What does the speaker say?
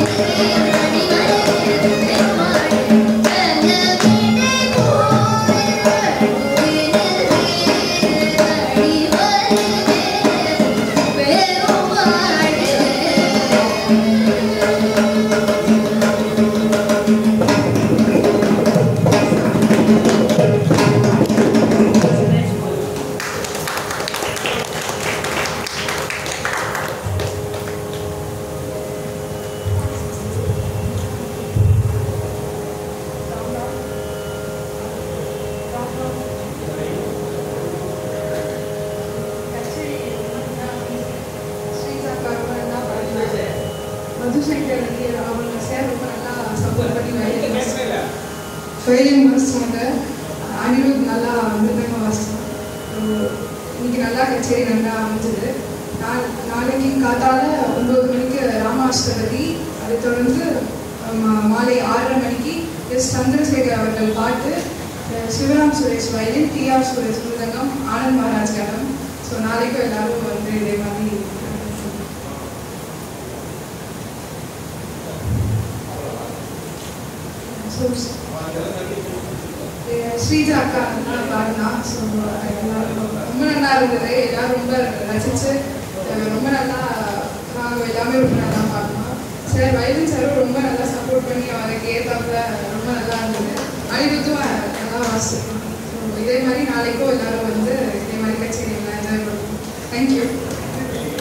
Violin வாசிச்சாங்க. Anirudh நல்லா மிருதங்க வாசிச்சாங்க. இன்னைக்கு நல்லா கச்சேரி நல்லா அமைஞ்சது. நாளைக்கு காத்தால 9 மணிக்கு ராமாஷ்டபதி, அதை தொடர்ந்து மாலை 6:30 மணிக்கு எஸ் சந்திரசேகர் அவர்கள் பாட்டு, Sivaram Suresh violin, T R. Suresh mridangam, Anand Maharaj ghatam. So நாளைக்கும் எல்லாரும் வந்து இதே மாதிரி ஸ்ரீஜா அக்கா நல்லா பாடினா. ஸோ எல்லாரும் ரொம்ப நல்லா இருந்தது. எல்லாரும் ரொம்ப ரசிச்சு ரொம்ப நல்லா நாங்கள் எல்லாமே ரொம்ப நல்லா பாடினோம். சார் வயலின் சாரும் ரொம்ப நல்லா சப்போர்ட் பண்ணி அவருக்கு ஏற்றாப்புல ரொம்ப நல்லா இருந்தது. அனிருத்தும் நல்லா வாசிச்சிருக்கோம். ஸோ இதே மாதிரி நாளைக்கும் எல்லாரும் வந்து இதே மாதிரி கச்சேரியில் என்ஜாய் பண்ணுவோம். தேங்க்யூ.